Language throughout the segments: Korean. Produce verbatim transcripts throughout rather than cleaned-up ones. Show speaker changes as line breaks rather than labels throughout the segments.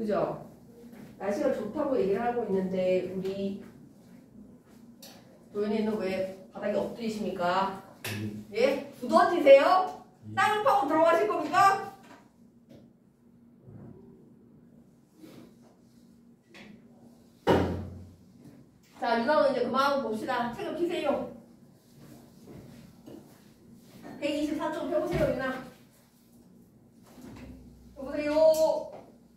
그죠? 날씨가 좋다고 얘기를 하고 있는데 우리 도현이는 왜 바닥에 엎드리십니까? 예? 두더지세요? 땅을 파고 들어가실 겁니까? 자, 유나는 이제 그만하고 봅시다. 책을 피세요. 백이십사 쪽 펴보세요, 유나. 펴보세요.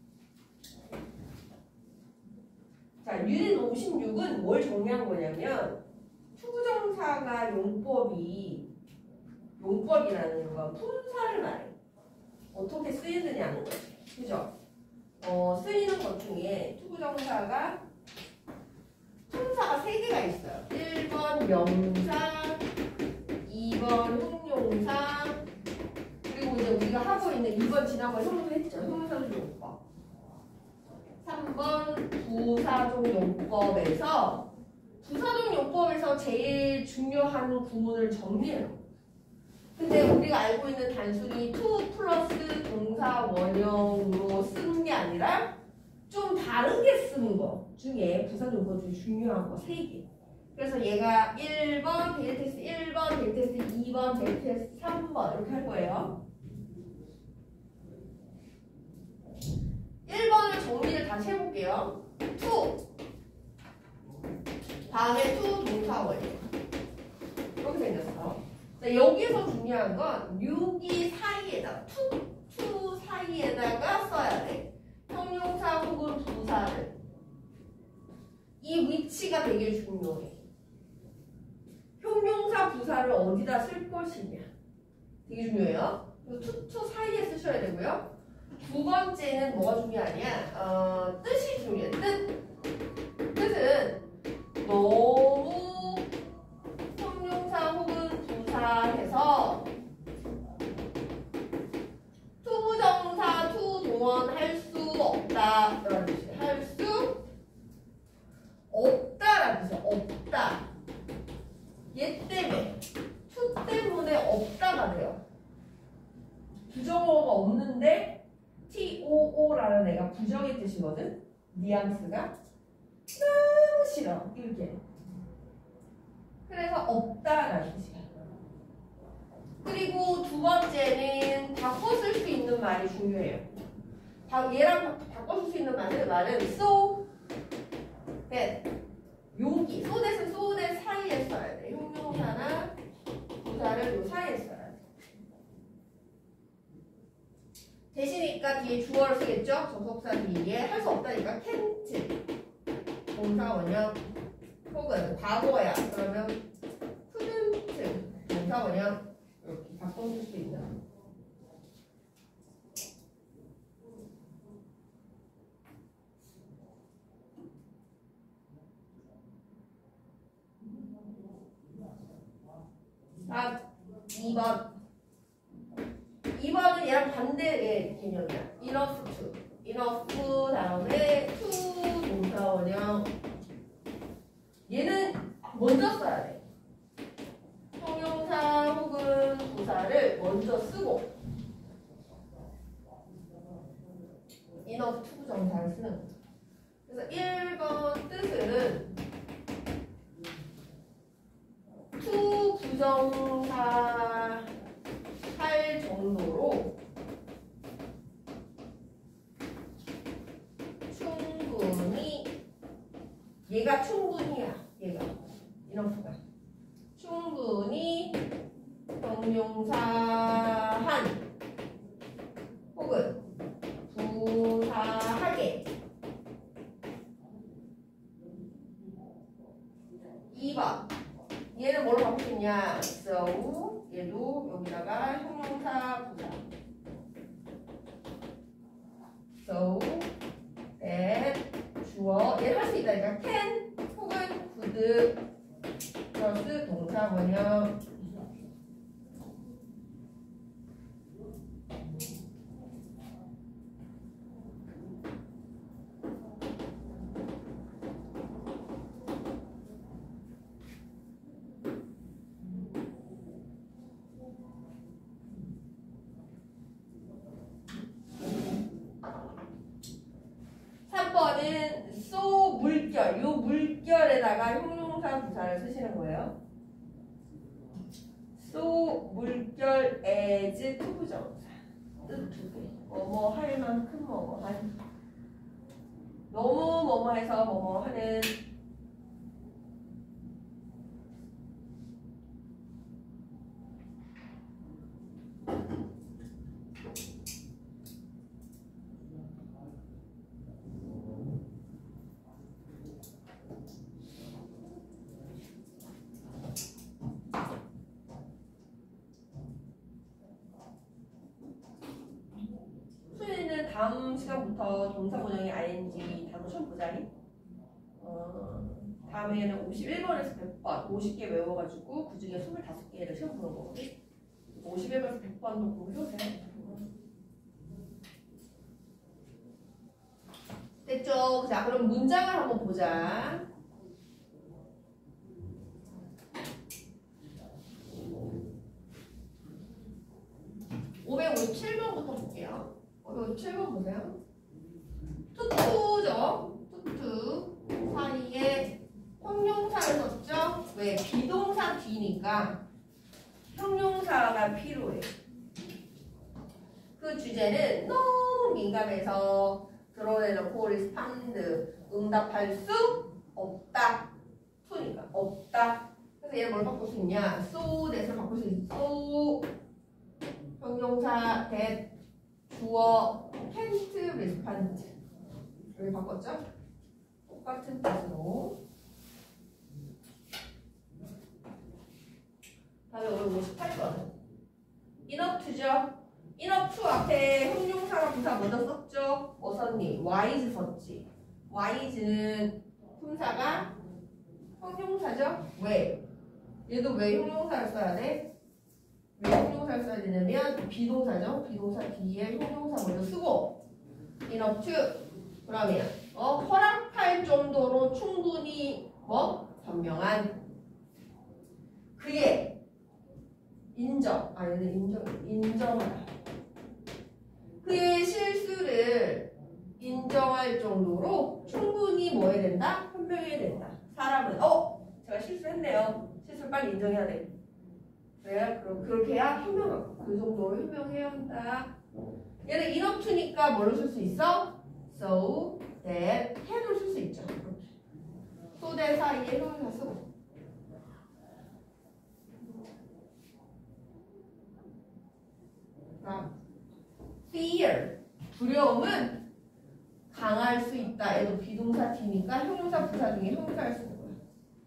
자, 유닛 오십육은 뭘 정리한 거냐면 투부정사가 용법이 용법이라는 건 품사를 말해. 어떻게 쓰이느냐는 거지. 그죠? 어, 쓰이는 것 중에 투부정사가 품사가 세 개가 있어요. 일 번 명사, 이 번 형용사, 그리고 이제 우리가 하고 있는 이 번 지난번에 형용했죠. 형용사적 용법. 삼 번 부사적 용법에서 부사적 용법에서 제일 중요한 구문을 정리해요. 근데 우리가 알고 있는 단순히 to 플러스 동사 원형으로 쓰는 게 아니라 좀 다르게 쓰는 거 중에 부사적 용법 중에 중요한 거 세 개. 그래서 얘가 일 번 데이터 테스트 일 번, 데이터 테스트 이 번, 데이터 테스트 삼 번 이렇게 할 거예요. 일 번을 정리를 다시 해볼게요. to 다음에 to 동사 원형 이렇게 생겼어. 자, 여기서 중요한 건 육이 사이에다 to, to 사이에다가 써야 돼. 형용사 혹은 부사를. 이 위치가 되게 중요해. 형용사 부사를 어디다 쓸 것이냐 되게 중요해요. to, to 사이에 쓰셔야 되고요. 두 번째는 뭐가 중요하냐? 어, 뜻이 중요해. 뜻. 뜻은 너무 형용사 혹은 부사해서 투부정사, 투동원 할 수 없다. 라는 뜻이에요. 할 수 없다라는 뜻이에요. 없다. 얘 때문에. 투 때문에 없다가 돼요. 부정어가 없는데 티오오라는 애가 부정의 뜻이거든. 뉘앙스가 너무 싫어. 이렇게. 그래서 없다라는 뜻이야. 그리고 두 번째는 바꿔 쓸 수 있는 말이 중요해요. 얘랑 바꿔 쓸 수 있는 말은 말은 so that 여기 so that은 so that 사이에 써야 돼. 형용사나 부사를 요 사이에 써야 돼. 대신이니까 뒤에 주어를 쓰겠죠? 접속사 뒤에 할 수 없다니까 can't 동사 원형 혹은 과거야. 그러면 couldn't 동사 원형 이렇게 바꿔 쓸 수 있는. 아, 이 번. 이 번은 얘랑 반대의 개념이야. enough to. enough 다음에 to 동사 원형. 얘는 먼저 써야 돼. 형용사 혹은 부사를 먼저 쓰고 enough to 부정사를 쓰는 거죠. 그래서 일 번 뜻은 to 부정사 할 정도로 충분히 얘가 충분히야. 얘가 enough가 충분히 형용사한 혹은 부사하게. 이 번 얘는 뭘로 바꿀 수 있냐? so 얘도 여기다가 형용사 부사 so that 주어 얘를 할 수 있다니까 can 혹은 could 플러스 동사 원형. 번은 so 물결. 요 물결에다가 형용사 부사를 쓰시는 거예요. so 물결 as 투부정사. 뜻 두 개. 뭐뭐 할 만큼 뭐뭐 하는. 너무 뭐뭐 해서 뭐뭐 하는. 다음 시간부터 동사구정의 아이엔지 단어 처음 보자니. 어, 다음에는 오십일 번에서 백 번, 오십 개 외워가지고 그 중에 이십오 개를 시험 보는 거거든. 오십일 번에서 백 번도 공부해보세요. 됐죠? 자, 그럼 문장을 한번 보자. 오백오십칠 번부터 볼게요. 오백오십칠 번 보세요. 투투죠. 투투 사이에 형용사를 썼죠. 왜? 비동사 뒤니까 형용사가 필요해. 그 주제는 너무 민감해서 드러내놓고 리스판드 응답할 수 없다. 투니까 없다. 그래서 얘를 뭘 바꿀 수 있냐? so that을 바꿀 수 있어. so 형용사 that 주어 can't respond. 여기 바꿨죠? 똑같은 뜻으로. 다음에 오백오십팔 번 enough to죠? enough to 앞에 형용사가 부사 먼저 썼죠? 뭐 썼니? wise 썼지. wise는 품사가 형용사죠? 왜? 얘도 왜 형용사를 써야 돼? 왜 형용사를 써야 되냐면 비동사죠. 비동사 뒤에 형용사 먼저 쓰고 enough to 그러면 어, 허락할 정도로 충분히 뭐? 분명한 그의 인정 아니 인정 인정하다 그의 실수를 인정할 정도로 충분히 뭐 해야 된다? 현명해야 된다. 사람은 어? 제가 실수했네요. 실수를 빨리 인정해야 돼. 그래요? 그럼 그렇게 해야 현명하고 그 정도로 현명해야 한다. 얘는 enough to니까 뭘로 쓸 수 있어? so that can을 쓸 수 있죠. so that 사이에 형용사 쓰고 다음 fear 두려움은 강할 수 있다. 얘도 비동사 T니까 형용사 부사 중에 형용사를 쓰는 거야.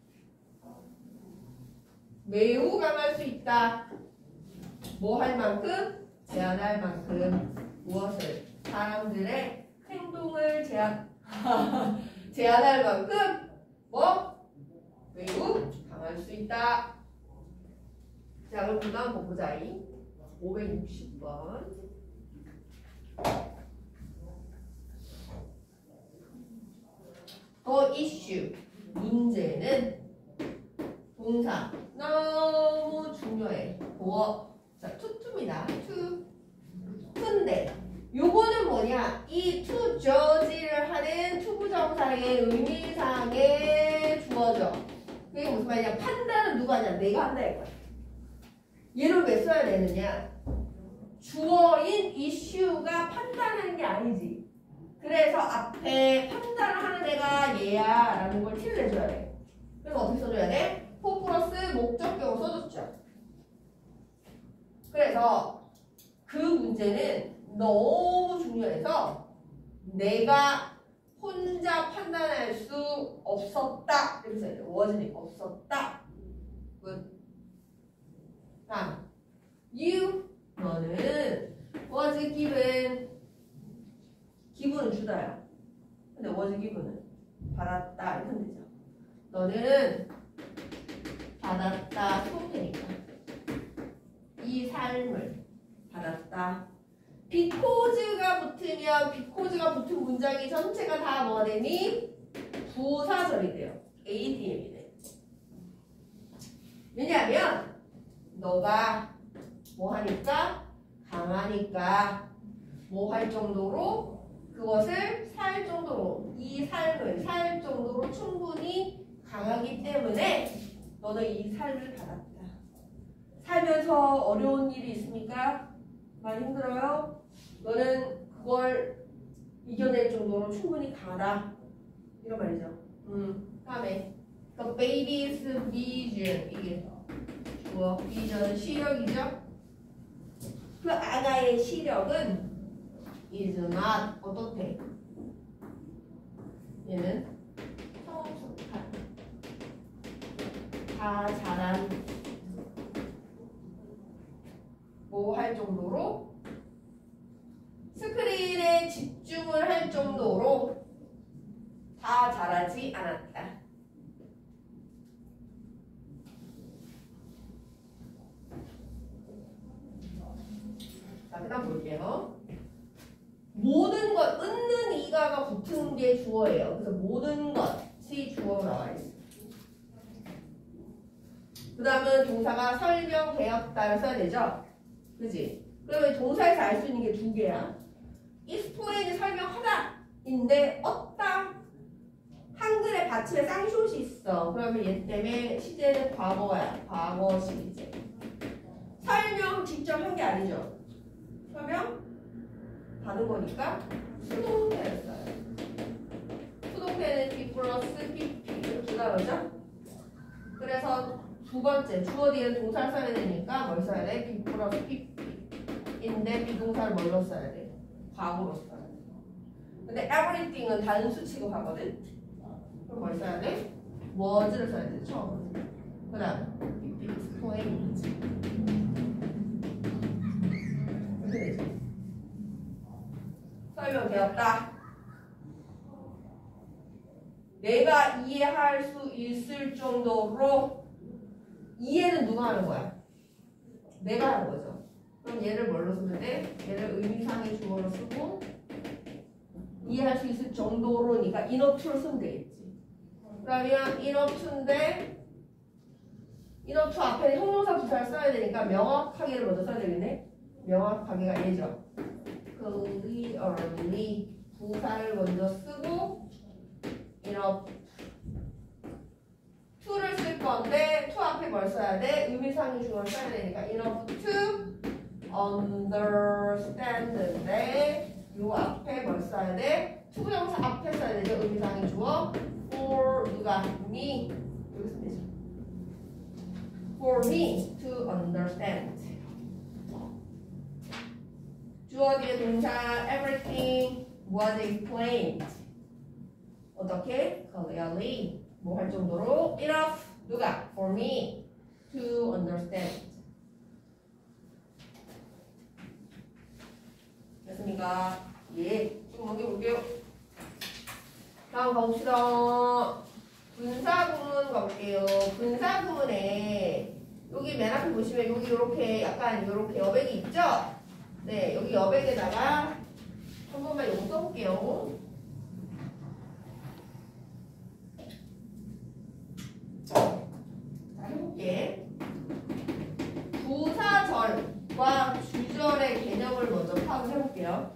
매우 강할 수 있다. 뭐 할 만큼? 제한할 만큼 무엇을? 사람들의 행동을 제한 제한할 만큼 뭐? 매우 강할 수 있다. 자, 그럼 그 다음 보자. 오백육십 번 더 이슈 문제는 동사 너무 중요해. 보어 자 투투입니다. 투 투인데 요거는 뭐냐? 이 투 저지를 하는 투부정사의 의미상에 주어져. 그게 무슨 말이냐? 판단은 누가 하냐? 내가 한다 이거야. 얘를 왜 써야 되느냐? 주어인 이슈가 판단하는 게 아니지. 그래서 앞에 판단을 하는 애가 얘야 라는 걸 티를 내줘야 돼. 그래서 어떻게 써줘야 돼? for 플러스 목적격으로 써줬죠. 그래서 그 문제는 너무 중요해서 내가 혼자 판단할 수 없었다. 이렇게 써야 돼. wasn't 없었다. good. 다음 you 너는 was given 기분은 주다야. 근데 was given은 받았다 이렇게 하면 되죠. 너는 받았다 수동태니까 이 삶을 받았다. because가 붙으면 because가 붙은 문장이 전체가 다 뭐가 되니? 부사절이 돼요. 에이디엠이 돼. 왜냐하면 너가 뭐 하니까? 강하니까 뭐 할 정도로? 그것을 살 정도로 이 삶을 살 정도로 충분히 강하기 때문에 너는 이 삶을 받았다. 살면서 어려운 일이 있습니까? 많이 힘들어요? 너는 그걸 이겨낼 정도로 충분히 강하다. 이런 말이죠. 음, 다음에 The baby's vision. 이게 주어, vision, 시력이죠. 그 아가의 시력은 is not 어떻대? 얘는 성숙한, 다 자란, 뭐 할 정도로 스크린에 집중을 할 정도로 다 자라지 않았다. 자, 그 다음 볼게요. 모든 것, 은는 이가가 붙은 게 주어예요. 그래서 모든 것이 주어로 나와 있어요. 그 다음은 동사가 설명되었다를 써야 되죠? 그지? 그러면 동사에서 알 수 있는 게 두 개야. explain이 설명하다 인데 없다. 한글에 받침에 쌍숏이 있어. 그러면 얘 때문에 시제는 과거야. 과거 시제. 설명 직접 한 게 아니죠. 설명 받은 거니까 수동태를 써요. 수동태는 B 플러스 피 피 이렇게 나오죠? 그래서 두 번째 주어 뒤에 동사를 써야 되니까 뭘 써야 돼? B 플러스 피 피인데 비동사를 뭘로 써야 돼? 과거로 써야 돼. 근데 everything은 단수 취급하거든? 그럼 뭘 써야 돼? was를 써야 돼, 처음. 그 다음 be explained. 이렇게 되지. 설명되었다. 내가 이해할 수 있을 정도로. 이해는 누가 하는 거야? 내가 하는 거죠. 그럼 얘를 뭘로 쓰면 돼? 얘를 의미상의 주어로 쓰고 이해할 수 있을 정도로니까 enough to를 쓰면 되겠지. 그러면 enough to인데 enough to 앞에 형용사 부사를 써야 되니까 명확하게를 먼저 써야 되겠네. 명확하게가 얘죠. clearly 부사를 먼저 쓰고 enough to를 쓸 건데 to 앞에 뭘 써야 돼? 의미상의 주어를 써야 되니까 enough to understand인데 요 앞에 뭘 써야 돼? 투부정사 앞에 써야 되죠. 의미상의 주어 for 누가? me 여기 쓰면 되죠. for me to understand. 주어 뒤에 동사 everything was explained. 어떻게? clearly 뭐 할 정도로 enough 누가? for me to understand. 됐습니까? 예. 좀 넘겨볼게요. 다음 가봅시다. 분사구문 가볼게요. 분사구문에 여기 맨 앞에 보시면 여기 이렇게 약간 이렇게 여백이 있죠? 네, 여기 여백에다가 한 번만 요거 써볼게요. 자, 해볼게. 부사절과 주절의 개념을 먼저 파악해볼게요.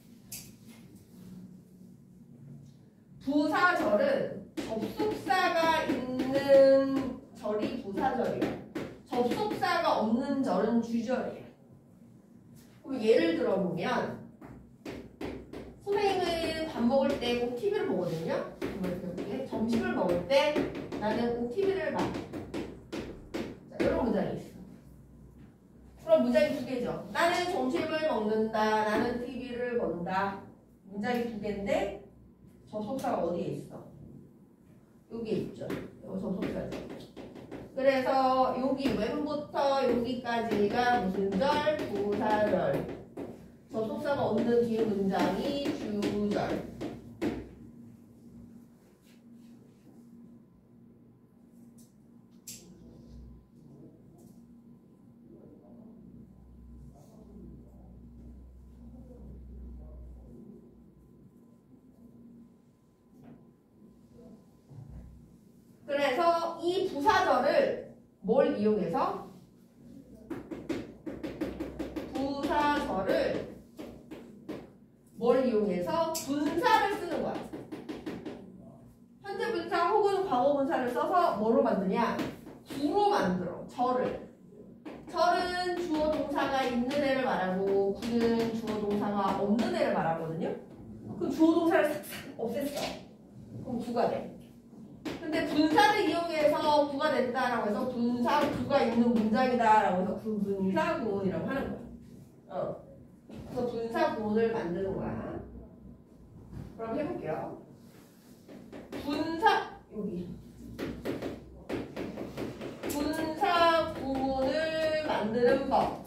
부사절은 접속사가 있는 절이 부사절이에요. 접속사가 없는 절은 주절이에요. 그럼 예를 들어보면 선생님은 밥 먹을 때 꼭 티비를 보거든요. 점심을 먹을 때 나는 꼭 티비를 봐. 자, 이런 문장이 있어. 그럼 문장이 두 개죠. 나는 점심을 먹는다. 나는 티비를 본다. 문장이 두 개인데 접속사가 어디에 있어? 여기에 있죠. 이거 접속사죠. 그래서 여기 왼부터 여기까지가 무슨 절? 부사절. 접속사가 없는 뒤에 문장이 주절. 그래서 이 부사절을 뭘 이용해서? 부사절을 뭘 이용해서 분사를 쓰는 거야. 동사를 써서 뭐로 만드냐? 구로 만들어. 절을. 절은 주어 동사가 있는 애를 말하고 구는 주어 동사가 없는 애를 말하거든요. 그럼 주어 동사를 싹싹 없앴어. 그럼 구가 돼. 근데 분사를 이용해서 구가 됐다라고 해서 분사 구가 있는 문장이다라고 해서 그 분사 구문이라고 하는 거야. 어. 그래서 분사 구문을 만드는 거야. 그럼 해볼게요. 분사 여기 분사 구문을 만드는 법.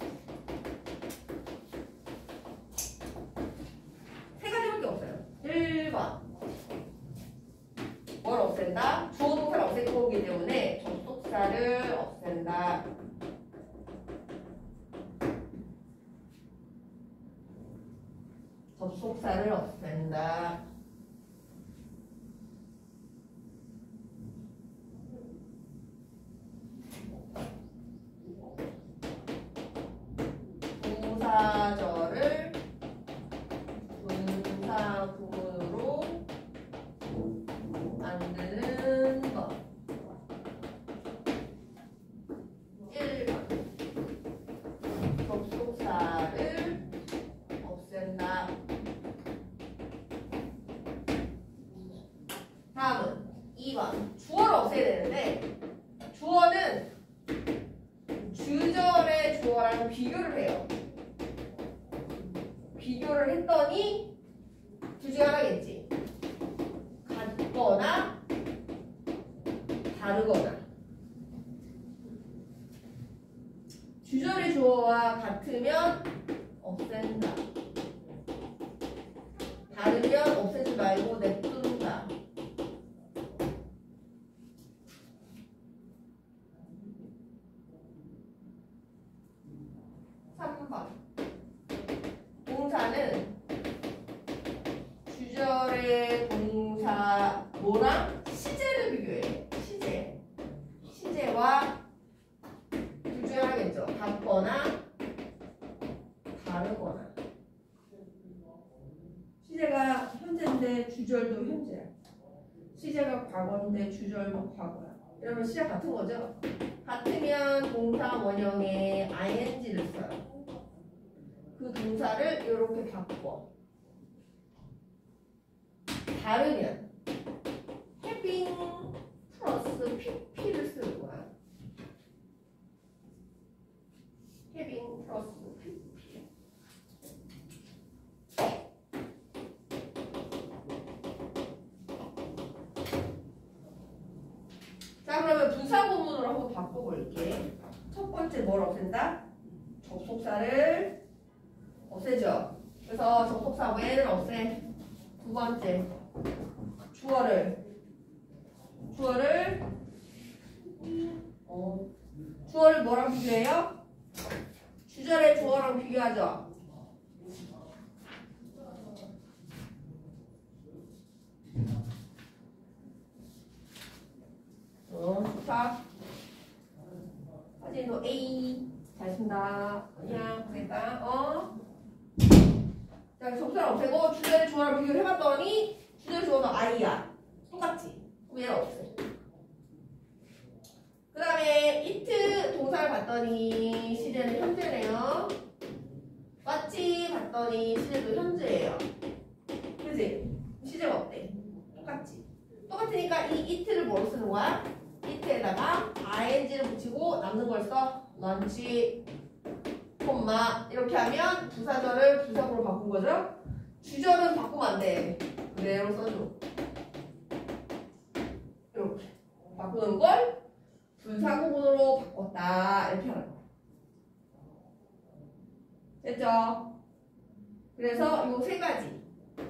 세 가지밖에 없어요. 일 번 뭘 없앤다? 주어 동사를 없앨 거기 때문에 접속사를 없앤다. 접속사를 없앤다. 부사절을 분사 구문으로 만드는 것. 일 번 접속사를 없앤다. 다음은 이 번 주어를 없애야 되는데 주어는 주절의 주어랑 비교를 해요. 비교를 했더니 둘 중에 하나겠지. 같거나 다르거나. 주절의 주어와 같으면 없앤다. 다르면 없애지 말고 냅둔다. 삼 번 동사는 주절의 동사 뭐랑 시제를 비교해. 시제. 시제와 둘 중에 하나겠죠. 같거나 다르거나. 시제가 현재인데 주절도 현재야. 시제가 과거인데 주절도 과거야. 이러면 시제 같은 거죠. 같으면 동사 원형에 아이엔지를 써요. 그 동사를 이렇게 바꿔. 다르면 having 플러스 pp를 쓰는 거야. having 플러스 pp. 자, 그러면 분사 구문으로 한번 바꿔볼게. 첫 번째 뭘 없앤다? 접속사를 없애죠. 그래서 접속사 when을 없애. 두 번째 주어를 주어를 어, 주어를 뭐랑 비교해요? 주절의 주어랑 비교하죠. 어, 좋다. 사진도 A 잘 쓴다. 그냥 그랬다. 어. 자, 접속사를 없애고 주절의 주어랑 비교를 해봤더니 주절의 주어는 I야. 똑같지? 그럼 얘는 없애. 그 다음에 it 동사를 봤더니 시제는 현재네요. 맞지? 봤더니 시제도 현재예요. 그지? 시제가 어때? 똑같지? 똑같으니까 이 it를 뭐로 쓰는 거야? it에다가 ing를 붙이고 남는 걸 써. lunch, 콤마 이렇게 하면 부사절을 부사구로 바꾼 거죠? 주절은 바꾸면 안 돼. 그대로 써줘. 이렇게 바꾸는 걸 분사구문으로 바꿨다. 이렇게 하는 거야. 됐죠? 그래서 이 세 가지.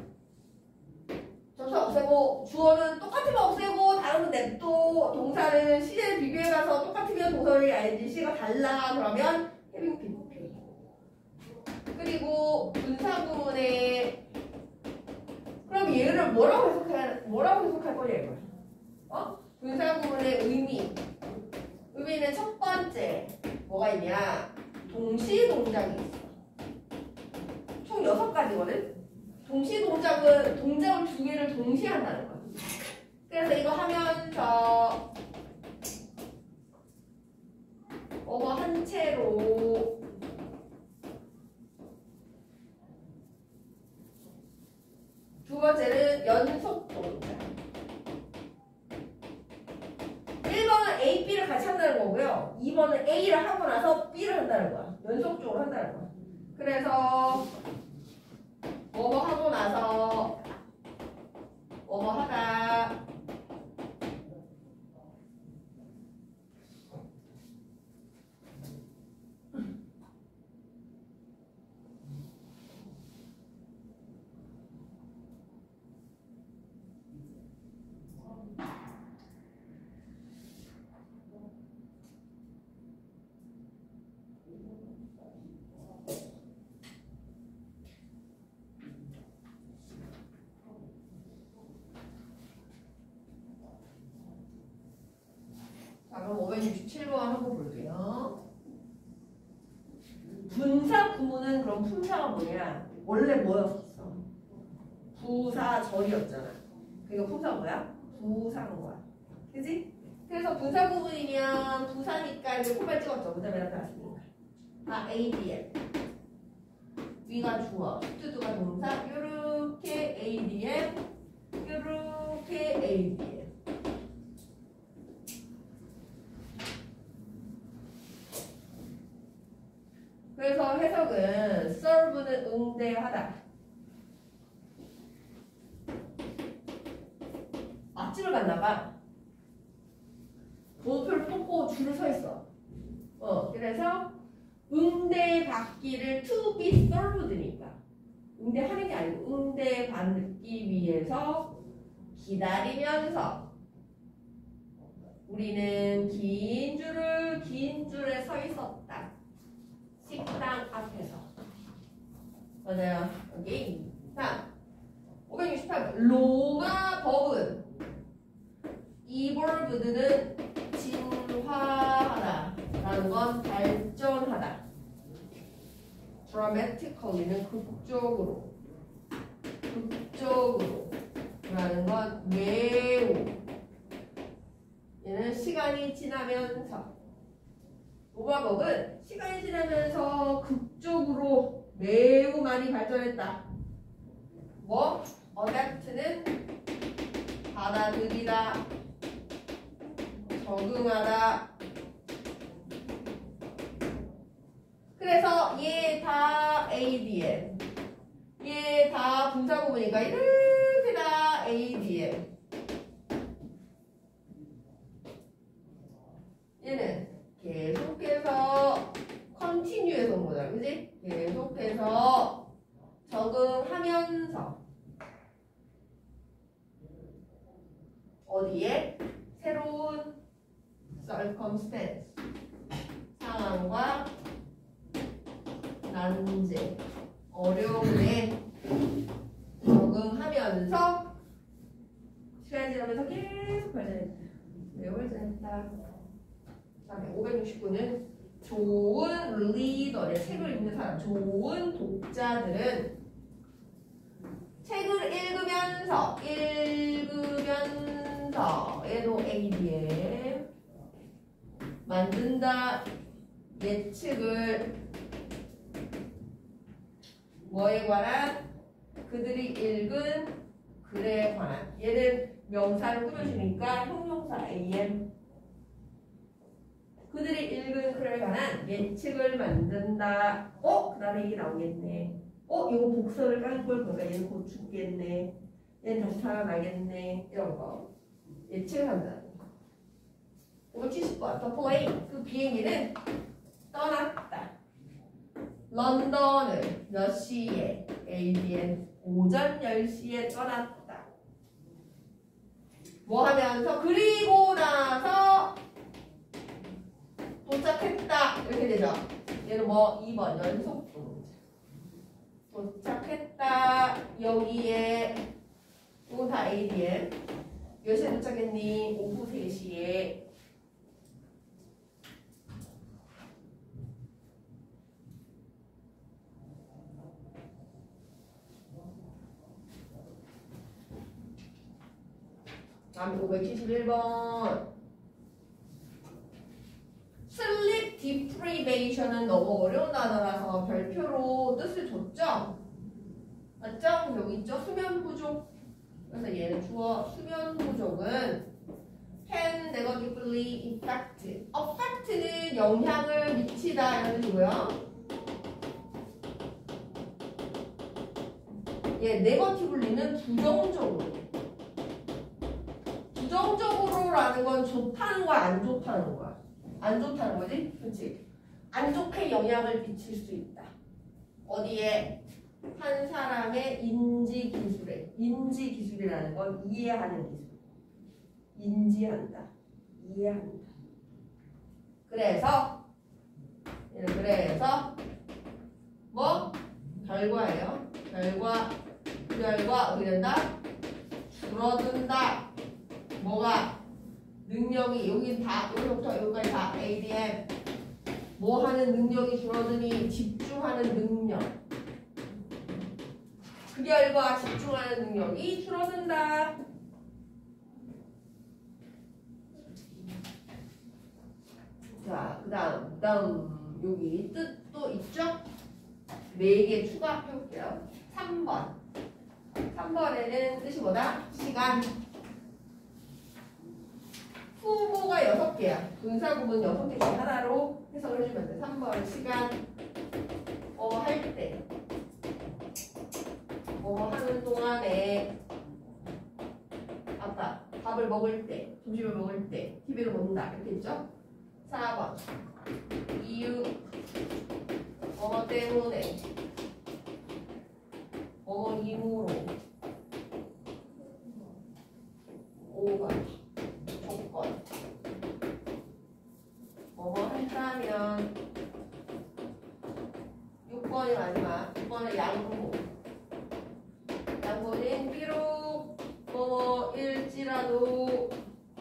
접속 없애고 주어는 똑같으면 없애고 다른 냅도 동사는 시제를 비교해가서 똑같으면 동사의 ing 시가 달라. 그러면 having pp. 그리고 분사구문에 그럼 얘를 뭐라고 해석할 뭐라고 해석할 거냐 이거야. 어? 분사구문의 의미. 의미는 첫 번째 뭐가 있냐? 동시 동작이 있어. 총 여섯 가지거든. 동시 동작은 동작을 두 개를 동시에 한다는 거야. 그래서 이거 하면서 속도로 두 번째는 연속도. 일 번은 A, B를 같이 한다는 거고요. 이 번은 A를 하고 나서 B를 한다는 거야. 연속적으로 한다는 거야. 그래서 뭐뭐 하고 나서 뭐뭐 하다. 자, 그럼 오백육십칠 번 한번 볼게요. 분사 구문은 그럼 품사가 뭐냐? 원래 뭐였었어? 부사절이었잖아. 그러니까 품사가 뭐야? 부사인 거야. 그지? 그래서 분사 구문이면 부사니까 이제 콤말 찍었죠. 그 다음에 나타났으니까. 아, A, D, M. 위가 주어, 투두가 동사. 요렇게 A, D, M. 요렇게 A, D, M. 그래서 해석은 serve는 응대하다. 맛집을 갔나봐. 번호표를 뽑고 줄을 서 있어. 어, 그래서 응대받기를 to be served니까. 응대하는 게 아니고 응대받기 위해서 기다리면서 우리는 긴 줄을 긴 줄에 서 있었다. 식당 앞에서. 맞아요. 여기. 자, 오백육십팔 번. 로마 법은 이 verb는 진화하다 라는 건 발전하다. dramatically는 극적으로. 극적으로 라는 건 매우. 얘는 시간이 지나면서. 로마법은 시간이 지나면서 극적으로 매우 많이 발전했다. 뭐? adapt는 받아들이다, 적응하다. 그래서 얘 다 A, D, M. 얘 다 분사 구문이니까 이렇게 다 A, D, M. 얘는 계속해서 컨티뉴에서 온 거잖아. 그지? 계속해서 적응하면서 어디에? 새로운 circumstance 상황과 난제 어려움에 적응하면서 시간이 지나면서 계속 발전했다. 매우 발전했다. 다음에 오백육십구는 좋은 리더, 책을 읽는 사람, 좋은 독자들은 책을 읽으면서 읽으면서 얘도 A, D, M 만든다. 예측을 뭐에 관한? 그들이 읽은 글에 관한. 얘는 명사를 꾸며주니까 형용사 A, M. 그들이 읽은 글에 관한 예측을 만든다. 어? 그 다음에 이게 나오겠네. 어? 이거 복선을 깐 걸 보니까 얘는 곧 죽겠네. 얘는 다시 살아나겠네. 이런 거. 예측을 한다. 오백칠십 번. The plane. 그 비행기는 떠났다. 런던을 몇 시에? A, D, M. 오전 열 시에 떠났다. 뭐 하면서? 그리고 나서 도착했다. 이렇게 되죠. 얘는 뭐 이 번 연속 도착했다. 여기에 이건 다 A, D, M. 몇 시에 도착했니? 오후 세 시에. 다음 오백칠십일 번. sleep deprived deprivation은 너무 어려운 단어라서 별표로 뜻을 줬죠? 맞죠? 여기 있죠? 수면 부족. 그래서 얘는 주어 수면 부족은 can negatively affect. affect는 영향을 미치다 이런 뜻이고요. 예, 네거티블리는 부정적으로. 부정적으로라는 건 좋다는 거야, 안 좋다는 거야? 안 좋다는 거지? 그렇지? 안 좋게 영향을 미칠 수 있다. 어디에? 한 사람의 인지 기술에. 인지 기술이라는 건 이해하는 기술. 인지한다. 이해한다. 그래서 그래서 뭐? 결과예요. 결과 그 결과 어떻게 된다? 줄어든다. 뭐가? 능력이 여기 다 여기부터 여기까지 다 에이디엠 뭐 하는 능력이 줄어드니 집중하는 능력. 그 결과 집중하는 능력이 줄어든다. 자, 그 다음, 그 다음, 여기 뜻도 있죠? 네 개 추가해볼게요. 삼 번. 삼 번에는 뜻이 뭐다? 시간. 후보가 여섯 개야. 분사구문 여섯 개씩 하나로 해석을 해주면 돼. 삼 번, 시간. 뭐 할 때. 뭐 하는 동안에. 아까 밥을 먹을 때, 점심을 먹을 때, 티비를 본다. 이렇게 있죠? 사 번 이유 뭐 때문에 뭐 이유로. 오 번 조건 뭐 한다면. 육 번이 마지막. 육 번은 양보. 양보는 비록 뭐일지라도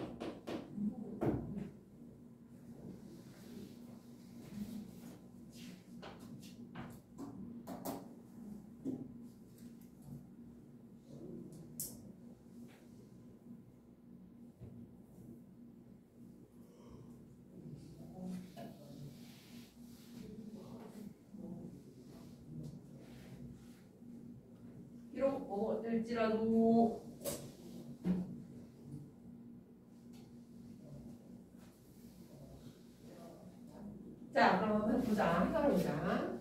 비록 뭐일지라도 자, 그럼 한번 보자. 해석해보자.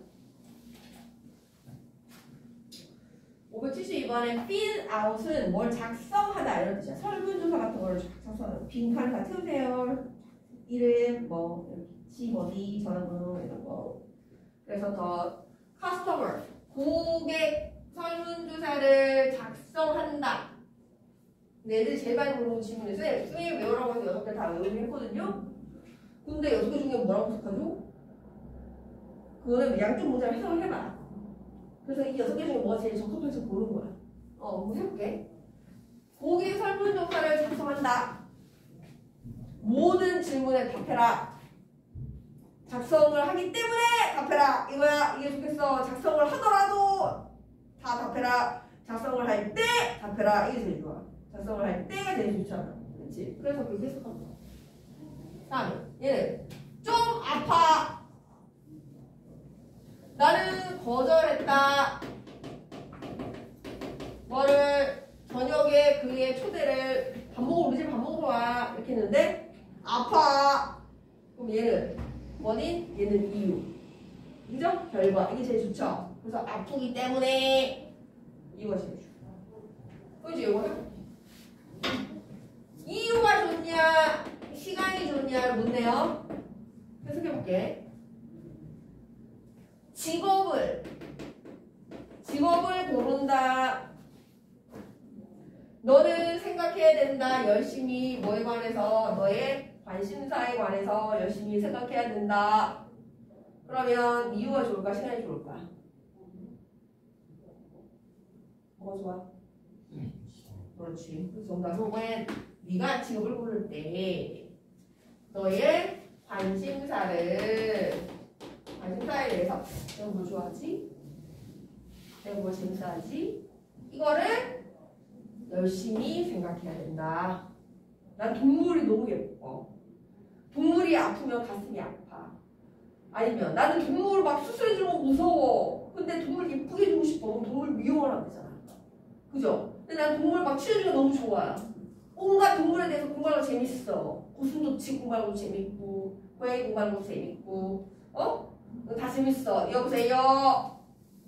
오백칠십이 번에 fill out은 뭘 작성하다 이런 뜻이야. 설문조사 같은 걸 작성하는. 빈칸 다 채우세요. 이름, 뭐, 집 어디, 전화번호 이런 거. 그래서 더 customer, 고객 설문조사를 작성한다. 애들이 제일 많이 물어보는 질문에서 쌤 외우라고 해서 여섯 개 다 외우긴 했거든요. 근데 여섯 개 중에 뭐라고 해석하죠? 그거는 양쪽 문제를 해석을 해봐. 그래서 이 여섯 개 중에 뭐가 제일 적합해서 고른 거야. 어, 한번 해볼게. 고객 설문조사를 작성한다. 모든 질문에 답해라. 작성을 하기 때문에 답해라. 이거야. 이게 좋겠어. 작성을 하더라도 다 답해라. 작성을 할 때 답해라. 이게 제일 좋아. 작성을 할 때가 제일 좋잖아. 그렇지? 그래서 그렇게 해석한 거야. 다음, 얘는 좀 아파. 나는 거절했다. 뭐를 저녁에 그의 초대를 밥 먹으러 우리 집 밥 먹으러 와 이렇게 했는데 아파. 그럼 얘는 원인, 얘는 이유. 그죠? 결과. 이게 제일 좋죠. 그래서 아프기 때문에 이유가 제일 좋아. 그지? 이거 해볼게. 이유가 좋냐, 시간이 좋냐를 묻네요. 해석해볼게. 직업을 직업을 고른다. 너는 생각해야 된다. 열심히 뭐에 관해서, 너의 관심사에 관해서 열심히 생각해야 된다. 그러면 이유가 좋을까, 시간이 좋을까? 뭐가 좋아? 그렇지. 그 정답은 왜 네가 직업을 고를 때 너의 관심사를 관심사에 대해서 내가 뭘 좋아하지? 내가 뭘 재밌어하지? 이거를 열심히 생각해야 된다. 난 동물이 너무 예뻐. 동물이 아프면 가슴이 아파. 아니면 나는 동물 막 수술해주는 거 무서워. 근데 동물 예쁘게 해주고 싶어. 그럼 동물 미용을 하면 되잖아. 그죠? 근데 난 동물 막 치료해주는 거 너무 좋아. 온갖 동물에 대해서 공부하는 거 재밌어. 고슴도치 공부하는 거 재밌고, 고양이 공부하는 거 재밌고, 어? 다 재밌어. 여보세요?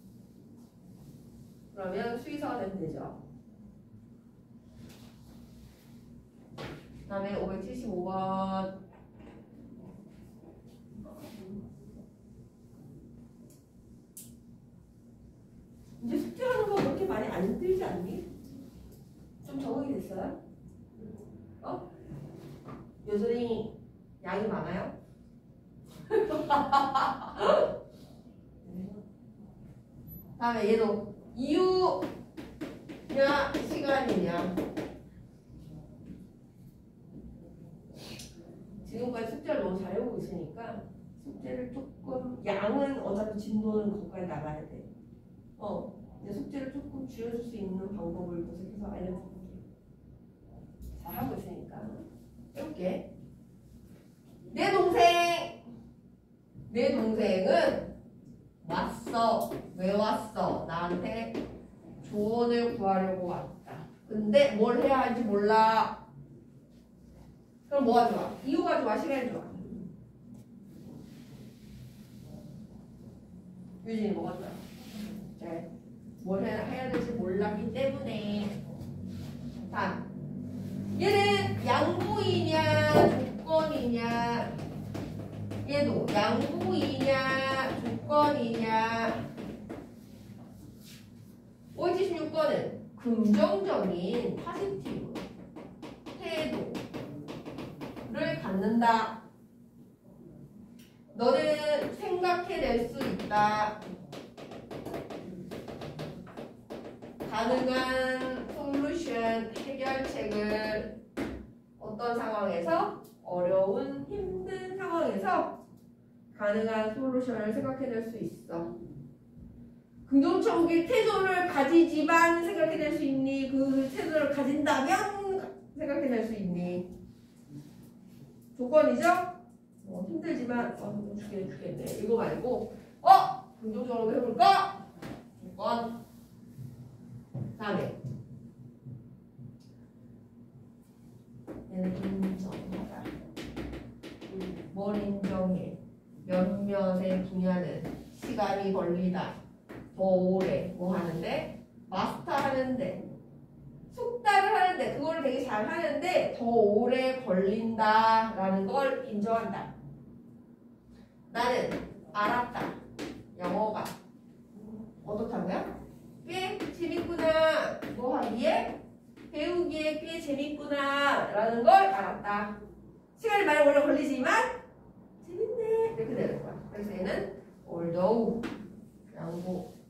그러면 수의사가 되면 되죠. 그 다음에 오백칠십오 번. 이제 숙제하는 거 그렇게 많이 안 힘들지 않니? 좀 적응이 됐어요? 어? 여전히 양이 많아요? 다음에 얘도 이유냐 시간이냐. 지금까지 숙제를 너무 잘해오고 있으니까 숙제를 조금, 양은 어차피 진도는 거기까지 나가야 돼. 어, 이제 숙제를 조금 줄여줄 수 있는 방법을 계속해서 알려드릴게요. 잘하고 있으니까 해볼게. 내 동생 내 동생은 왔어. 왜 왔어? 나한테 조언을 구하려고 왔다. 근데 뭘 해야 할지 몰라. 그럼 뭐가 좋아? 이유가 좋아? 시간이 좋아? 유진이 뭐가 좋아? 네. 뭘 해야, 해야 될지 몰랐기 때문에. 자, 얘는 양보이냐 조건이냐. 얘도 양보이냐 조건이냐. 오백칠십육 번은 긍정적인 파지티브 태도를 갖는다. 너는 생각해낼 수 있다. 가능한 솔루션 해결책을 어떤 상황에서, 어려운 힘든 상황에서 가능한 솔루션을 생각해낼 수 있어. 긍정적인 태도를 가지지만 생각해낼 수 있니? 그 태도를 가진다면 생각해낼 수 있니? 조건이죠? 어, 힘들지만 어, 죽겠네 죽겠네 이거 말고 어? 긍정적으로 해볼까? 조건. 다음에 얘는 인정하다. 뭘 인정해? 몇몇의 분야는 시간이 걸리다. 더 오래 뭐 하는데? 마스터 하는데, 숙달을 하는데, 그거를 되게 잘 하는데 더 오래 걸린다 라는 걸 인정한다. 나는 알았다. 영어가 어떻다고요? 꽤 재밌구나. 뭐 하기에? 배우기에 꽤 재밌구나 라는 걸 알았다. 시간이 많이 오래 걸리지만 재밌네 이렇게 되는 거야. 그래서 얘는 although 양보